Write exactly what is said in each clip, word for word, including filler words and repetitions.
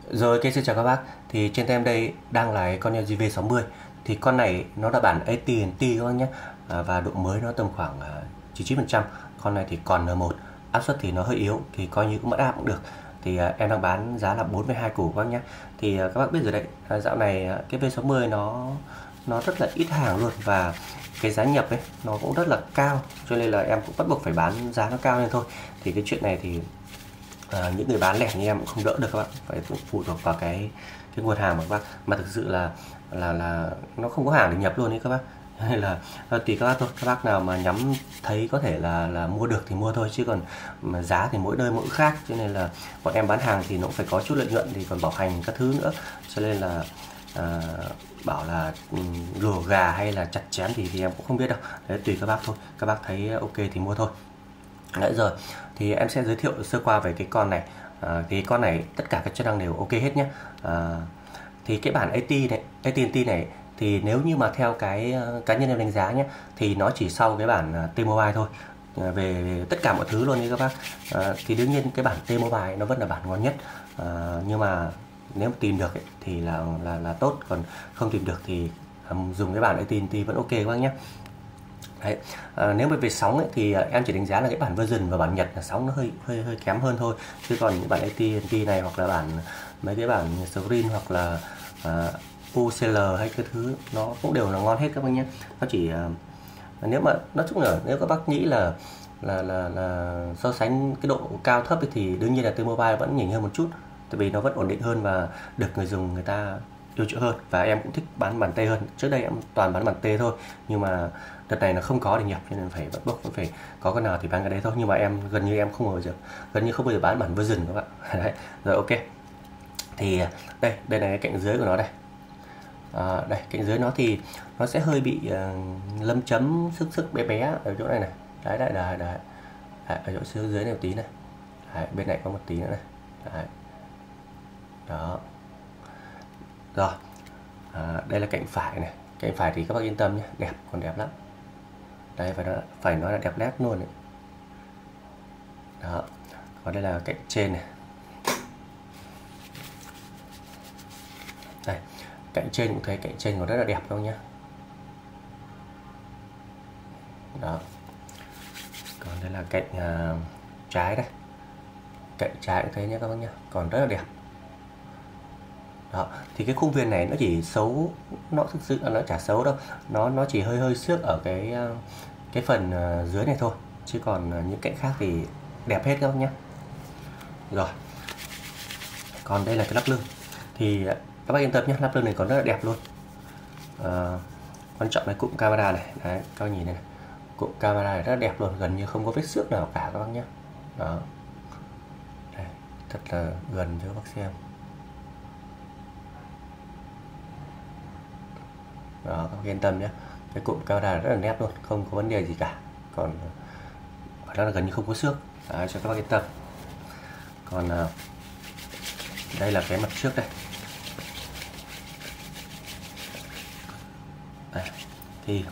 Rồi, ok, xin chào các bác. Thì trên tay em đây đang là cái con L G V sáu mươi. Thì con này nó là bản a tê and tê các bác nhé. À, và độ mới nó tầm khoảng à, chín mươi chín phần trăm. Con này thì còn N một, áp suất thì nó hơi yếu, thì coi như cũng mất áp cũng được. Thì à, em đang bán giá là bốn mươi hai củ các bác nhé. Thì à, các bác biết rồi đấy, à, dạo này à, cái V sáu mươi nó nó rất là ít hàng luôn, và cái giá nhập ấy nó cũng rất là cao, cho nên là em cũng bắt buộc phải bán giá nó cao lên thôi. Thì cái chuyện này thì à, những người bán lẻ như em cũng không đỡ được các bạn, phải phụ thuộc vào cái cái nguồn hàng mà các bác, mà thực sự là là là nó không có hàng để nhập luôn đấy các bác. Hay là à, tùy các bác thôi, các bác nào mà nhắm thấy có thể là là mua được thì mua thôi, chứ còn mà giá thì mỗi nơi mỗi khác, cho nên là bọn em bán hàng thì nó cũng phải có chút lợi nhuận, thì còn bảo hành các thứ nữa, cho nên là à, bảo là um, lùa gà hay là chặt chém thì thì em cũng không biết đâu. Đấy, tùy các bác thôi, các bác thấy ok thì mua thôi. Đấy, rồi thì em sẽ giới thiệu sơ qua về cái con này. À, thì con này tất cả các chức năng đều ok hết nhé. À, thì cái bản a tê này, a tê and tê này, thì nếu như mà theo cái uh, cá nhân em đánh giá nhé, thì nó chỉ sau cái bản uh, T-Mobile thôi. À, về, về tất cả mọi thứ luôn như các bác. À, thì đương nhiên cái bản T-Mobile nó vẫn là bản ngon nhất. À, nhưng mà nếu mà tìm được ấy, thì là là là tốt, còn không tìm được thì um, dùng cái bản a tê and tê vẫn ok các bác nhé. Đấy. À, nếu mà về sóng ấy, thì à, em chỉ đánh giá là cái bản version và bản Nhật là sóng nó hơi hơi hơi kém hơn thôi, chứ còn những bản a tê and tê này hoặc là bản mấy cái bản Screen hoặc là à, u xê lờ hay cái thứ nó cũng đều là ngon hết các bác nhé. Nó chỉ à, nếu mà nói chung là nếu các bác nghĩ là là là, là so sánh cái độ cao thấp ấy, thì đương nhiên là T-Mobile vẫn nhỉnh hơn một chút, tại vì nó vẫn ổn định hơn và được người dùng người ta yêu chuộng hơn, và em cũng thích bán bản T hơn. Trước đây em toàn bán bản T thôi, nhưng mà đợt này nó không có để nhập, cho nên phải bắt buộc phải có cái nào thì bán cái đấy thôi. Nhưng mà em gần như em không bao giờ gần như không bao giờ bán bản version các bạn. Đấy. Rồi, ok. Thì đây đây là cái cạnh dưới của nó đây. À, đây cạnh dưới nó thì nó sẽ hơi bị uh, lâm chấm sức sức bé bé ở chỗ này này. Đấy, đấy, đấy, đấy. Đấy, ở chỗ dưới này một tí này. Đấy, bên này có một tí nữa này. Đấy. Đó. Rồi, à, đây là cạnh phải này. Cạnh phải thì các bác yên tâm nhé, đẹp, còn đẹp lắm. Đây, phải nói, phải nói là đẹp nét luôn đấy. Đó. Còn đây là cạnh trên này. Đây, cạnh trên cũng thấy, cạnh trên còn rất là đẹp đâu nhá. Đó. Còn đây là cạnh uh, trái đây. Cạnh trái cũng thấy nhé các bác nhá, còn rất là đẹp. Đó, thì cái khung viền này nó chỉ xấu, nó thực sự là nó chả xấu đâu, nó nó chỉ hơi hơi xước ở cái cái phần dưới này thôi, chứ còn những cạnh khác thì đẹp hết các bác nhé. Rồi, còn đây là cái lắp lưng, thì các bác yên tâm nhé, lắp lưng này còn rất là đẹp luôn. À, quan trọng là cụm camera này, đấy, các bác nhìn này, cụm camera này rất là đẹp luôn, gần như không có vết xước nào cả các bác nhé. Đó, đây, thật là gần cho các bác xem. Đó, các bác yên tâm nhé, cái cụm camera rất là nét luôn, không có vấn đề gì cả, còn ở đó là gần như không có xước. Đấy, cho các bác yên tâm. Còn uh, đây là cái mặt trước đây. Đây, thì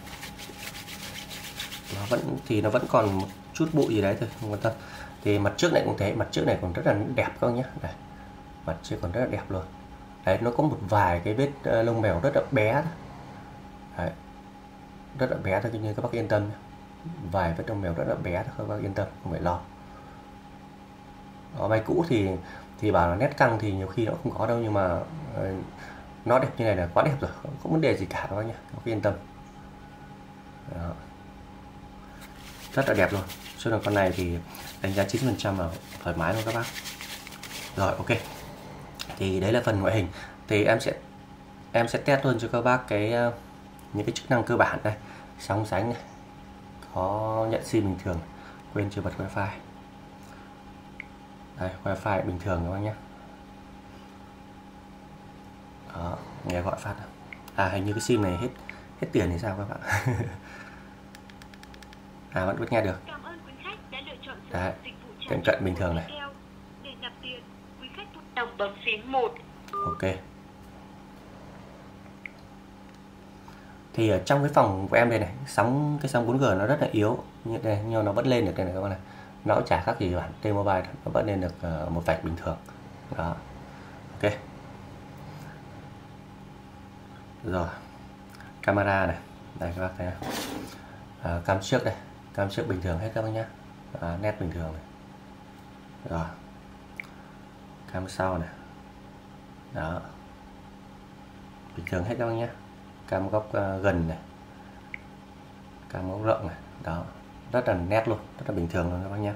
nó vẫn thì nó vẫn còn một chút bụi gì đấy thôi, không quan tâm. Thì mặt trước này cũng thế, mặt trước này còn rất là đẹp các bác nhé. Đây, mặt trước còn rất là đẹp luôn. Đấy, nó có một vài cái vết uh, lông mèo rất là bé thôi. Đấy, rất là bé thôi, nhưng các bác yên tâm nhé. Vài vết lông mèo rất là bé thôi, các bác yên tâm, không phải lo. Ở máy cũ thì thì bảo là nét căng thì nhiều khi nó không có đâu, nhưng mà uh, nó đẹp như này là quá đẹp rồi, không có vấn đề gì cả các bác nhé, các bác yên tâm. Đó, rất là đẹp luôn. Cho nên con này thì đánh giá chín mươi phần trăm là thoải mái luôn các bác. Rồi, ok. Thì đấy là phần ngoại hình. Thì em sẽ em sẽ test luôn cho các bác cái uh, những cái chức năng cơ bản đây. Sóng sánh này, có nhận sim bình thường, quên chưa bật wifi. Đây, wifi bình thường các bác nhé. Đó, nghe gọi phát. À, hình như cái sim này hết hết tiền thì sao các bạn. À, vẫn vẫn nghe được. Đấy, tiệm cận bình thường này. Ok. Thì ở trong cái phòng của em đây này, sóng cái sóng bốn G nó rất là yếu như đây, nhưng nó vẫn lên được đây này các bạn này. Nó cũng chả khác gì bản T-Mobile, nó vẫn lên được uh, một vạch bình thường. Đó. Ok. Rồi, camera này, đây các bác thấy à, cam trước đây, cam trước bình thường hết các bác nhé, à, nét bình thường này. Rồi, cam sau này, đó, bình thường hết các bác nhé, cam góc uh, gần này, cam góc rộng này, đó, rất là nét luôn, rất là bình thường luôn các bác nhé.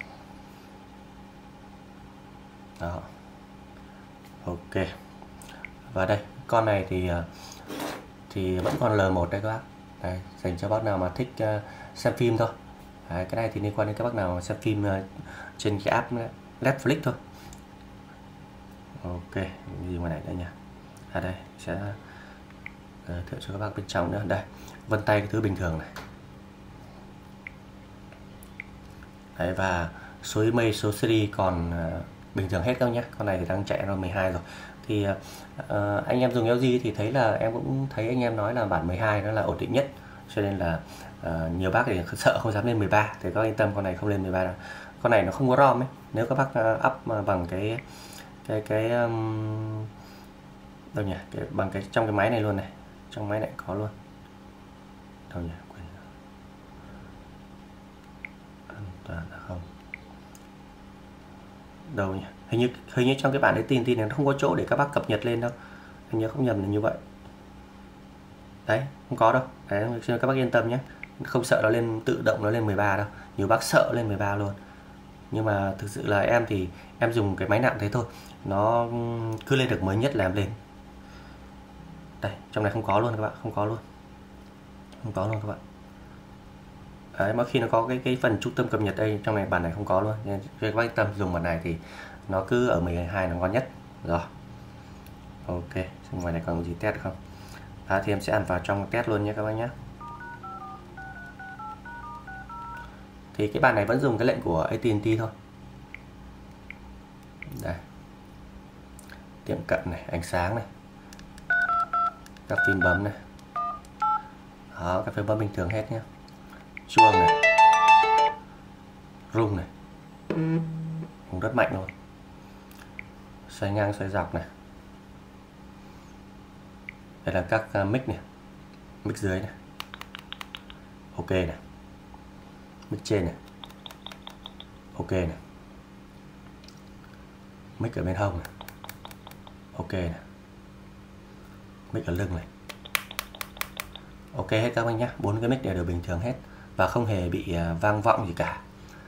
Đó, ok. Và đây con này thì thì vẫn còn L một đây các bác. Đây, dành cho bác nào mà thích uh, xem phim thôi. Đấy, cái này thì liên quan đến các bác nào xem phim uh, trên cái app Netflix thôi. Ok, gì ngoài này đây nha. À đây sẽ giới thiệu cho các bác bên trong nữa. Đây, vân tay cái thứ bình thường này. Đấy, và số email, số series còn uh, bình thường hết các nhé. Con này thì đang chạy Android mười hai rồi. Thì uh, anh em dùng L G thì thấy là em cũng thấy anh em nói là bản mười hai nó là ổn định nhất, cho nên là uh, nhiều bác thì sợ không dám lên mười ba, thì các yên tâm, con này không lên mười ba đâu. Con này nó không có ROM ấy. Nếu các bác uh, up bằng cái cái cái um, đâu nhỉ, cái, bằng cái trong cái máy này luôn này, trong máy này có luôn, đâu nhỉ, quên, an toàn là không, đâu nhỉ, hình như hình như trong cái bản đấy tin tin này nó không có chỗ để các bác cập nhật lên đâu, hình như không nhầm là như vậy đấy, không có đâu đấy, cho các bác yên tâm nhé, không sợ nó lên tự động nó lên mười ba đâu, nhiều bác sợ lên mười ba luôn, nhưng mà thực sự là em thì em dùng cái máy nặng thế thôi, nó cứ lên được mới nhất là em lên. Đây, trong này không có luôn các bạn, không có luôn, không có luôn các bạn. Đấy, mỗi khi nó có cái cái phần trung tâm cập nhật đây, trong này bản này không có luôn, nên các bác yên tâm, dùng bản này thì nó cứ ở mười hai là ngon nhất rồi. Ok, xem ngoài này còn gì test không? À, thì em sẽ ăn vào trong test luôn nhé các bác nhé. Thì cái bản này vẫn dùng cái lệnh của a tê and tê thôi. Đây, tiệm cận này, ánh sáng này, các phím bấm này, đó, các phím bấm bình thường hết nhé, chuông này, rung này, rung rất mạnh luôn, xoay ngang xoay dọc này, đây là các uh, mic này, mic dưới này, ok này, mic trên này, ok này, mic ở bên hông này, ok này, mic ở lưng này, ok hết các bác nhé, bốn cái mic đều đều bình thường hết và không hề bị uh, vang vọng gì cả.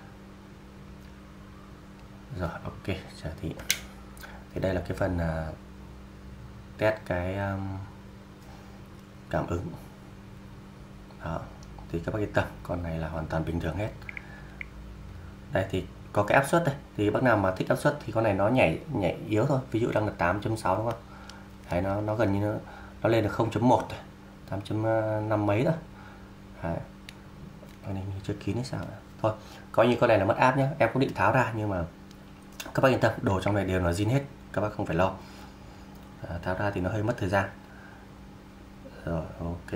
Rồi, ok, giờ thì thì đây là cái phần uh, test cái um, cảm ứng. Đó, thì các bác yên tâm, con này là hoàn toàn bình thường hết. Đây thì có cái áp suất đây, thì bác nào mà thích áp suất thì con này nó nhảy nhảy yếu thôi, ví dụ đang là tám chấm sáu đúng không? Đấy, nó nó gần như nó, nó lên được không chấm một rồi, tám chấm năm mấy rồi. Đấy, con này chưa kín hay sao nữa. Thôi, coi như con này là mất áp nhé, em cũng định tháo ra nhưng mà các bác yên tâm, đồ trong này đều là zin hết, các bác không phải lo. À, tháo ra thì nó hơi mất thời gian. Rồi, ok.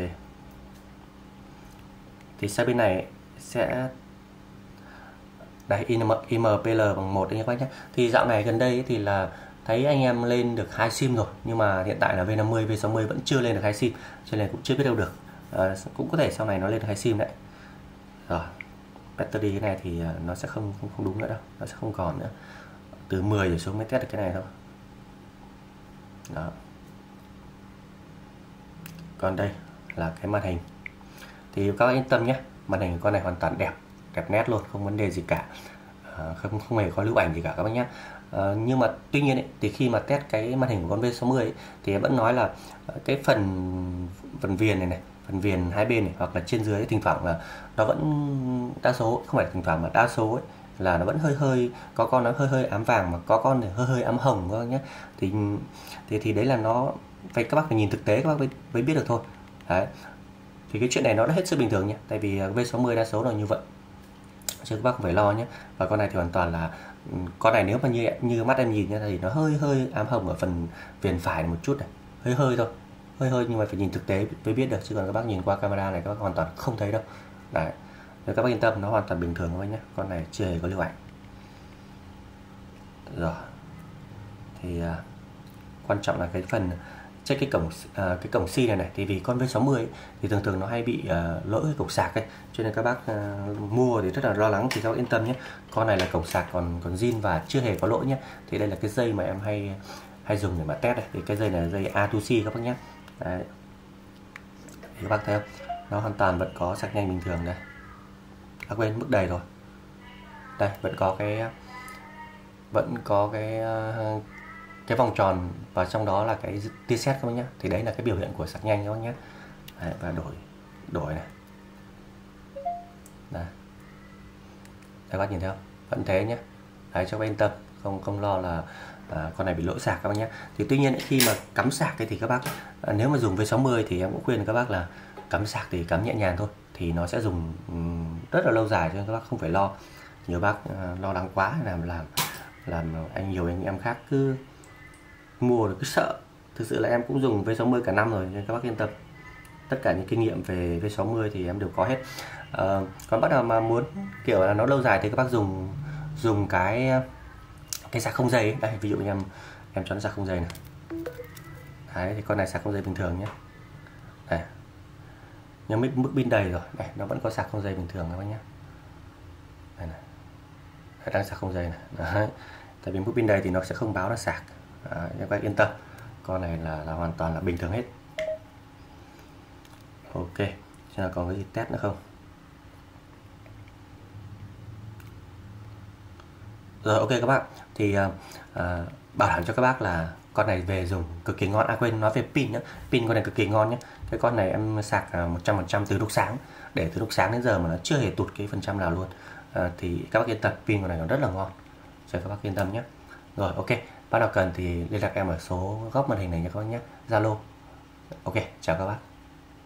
Thì sang bên này sẽ đây, i em pê lờ bằng một đấy các bác nhé. Thì dạo này gần đây thì là thấy anh em lên được hai sim rồi, nhưng mà hiện tại là V năm mươi, V sáu mươi vẫn chưa lên được hai sim, cho nên cũng chưa biết đâu được. À, cũng có thể sau này nó lên được hai sim đấy. Rồi, battery cái này thì nó sẽ không không, không đúng nữa đâu, nó sẽ không còn nữa. Từ mười trở xuống mới test được cái này thôi. Đó. Còn đây là cái màn hình. Thì các bác yên tâm nhé, màn hình của con này hoàn toàn đẹp, đẹp nét luôn, không vấn đề gì cả, à, không không hề có lưu ảnh gì cả các bác nhé. À, nhưng mà tuy nhiên ấy, thì khi mà test cái màn hình của con V sáu mươi ấy, thì em vẫn nói là cái phần phần viền này này, phần viền hai bên này hoặc là trên dưới ấy, thỉnh thoảng là nó vẫn đa số, không phải thỉnh thoảng mà đa số ấy, là nó vẫn hơi hơi có con nó hơi hơi ám vàng, mà có con thì hơi hơi ám hồng các bác nhé. Thì thì thì đấy là nó phải, các bác phải nhìn thực tế các bác mới, mới biết được thôi. Đấy. Thì cái chuyện này nó đã hết sức bình thường nhé, tại vì V sáu mươi đa số là như vậy, chứ các bác không phải lo nhé. Và con này thì hoàn toàn là, con này nếu mà như như mắt em nhìn nha, thì nó hơi hơi ám hồng ở phần viền phải một chút này, hơi hơi thôi, hơi hơi, nhưng mà phải nhìn thực tế mới biết được, chứ còn các bác nhìn qua camera này các bác hoàn toàn không thấy đâu. Đấy, nếu các bác yên tâm, nó hoàn toàn bình thường thôi nhé, con này chưa hề có lưu ảnh. Rồi, thì uh, quan trọng là cái phần check cái cổng uh, cái cổng C này này, thì vì con V sáu mươi ấy, thì thường thường nó hay bị uh, lỗi cái cổng sạc ấy, cho nên các bác uh, mua thì rất là lo lắng, thì các bác yên tâm nhé. Con này là cổng sạc còn còn zin và chưa hề có lỗi nhé. Thì đây là cái dây mà em hay hay dùng để mà test này, thì cái dây này là dây A hai C các bác nhé. Đấy. Thì các bác thấy không, nó hoàn toàn vẫn có sạc nhanh bình thường đây. À quên, mức đầy rồi. Đây vẫn có cái vẫn có cái cái vòng tròn và trong đó là cái tia sét các bác nhé. Thì đấy là cái biểu hiện của sạc nhanh các bác nhé. Đấy, và đổi đổi này. Đấy. Các bác nhìn thấy không? Vẫn thế nhé. Đấy, cho các bác yên tâm, không không lo là à, con này bị lỗi sạc các bác nhé. Thì tuy nhiên khi mà cắm sạc ấy, thì các bác à, nếu mà dùng V sáu mươi thì em cũng khuyên các bác là cắm sạc thì cắm nhẹ nhàng thôi, thì nó sẽ dùng um, rất là lâu dài, cho nên các bác không phải lo. Nhiều bác uh, lo lắng quá, làm làm làm anh nhiều anh em khác cứ mua được cứ sợ. Thực sự là em cũng dùng V sáu mươi cả năm rồi, nên các bác yên tâm. Tất cả những kinh nghiệm về V sáu mươi thì em đều có hết. Uh, còn bắt đầu mà muốn kiểu là nó lâu dài thì các bác dùng dùng cái cái sạc không dây ấy. Đây ví dụ như em em cho nó sạc không dây này. Đấy, thì con này sạc không dây bình thường nhé. Đây. Nhưng mức, mức pin đầy rồi, đây nó vẫn có sạc không dây bình thường các bác nhé. Đây này. Đây, đang sạc không dây này. Đấy. Tại vì mức pin đầy thì nó sẽ không báo là sạc. Đấy, các bác yên tâm. Con này là là hoàn toàn là bình thường hết. Ok, xem là còn cái gì test nữa không? Rồi ok các bác, thì uh, uh, bảo đảm cho các bác là con này về dùng cực kỳ ngon. À quên, nói về pin nhé, pin con này cực kỳ ngon nhé. Cái con này em sạc một trăm phần trăm từ lúc sáng, để từ lúc sáng đến giờ mà nó chưa hề tụt cái phần trăm nào luôn. Uh, thì các bác yên tâm, pin con này nó rất là ngon, cho các bác yên tâm nhé. Rồi ok, bác nào cần thì liên lạc em ở số góc màn hình này nha các bác nhé, Zalo. Ok, chào các bác.